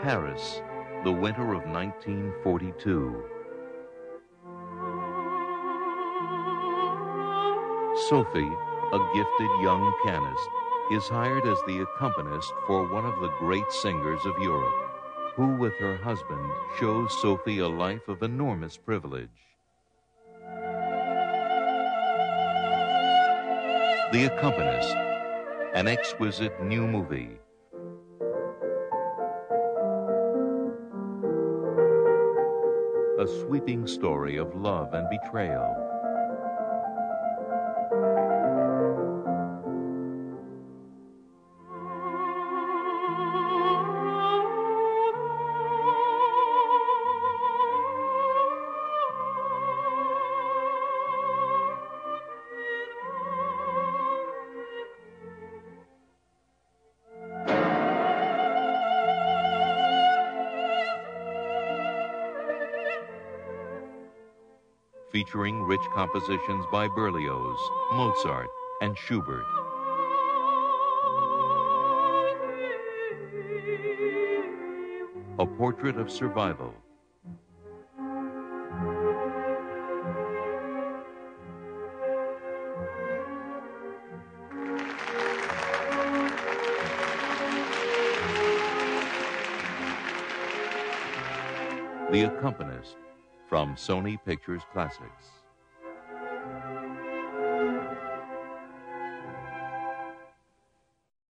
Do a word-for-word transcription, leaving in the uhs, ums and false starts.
Paris, the winter of nineteen forty-two. Sophie, a gifted young pianist, is hired as the accompanist for one of the great singers of Europe, who, with her husband, shows Sophie a life of enormous privilege. The Accompanist, an exquisite new movie. A sweeping story of love and betrayal. Featuring rich compositions by Berlioz, Mozart, and Schubert. A portrait of survival. The Accompanist, from Sony Pictures Classics.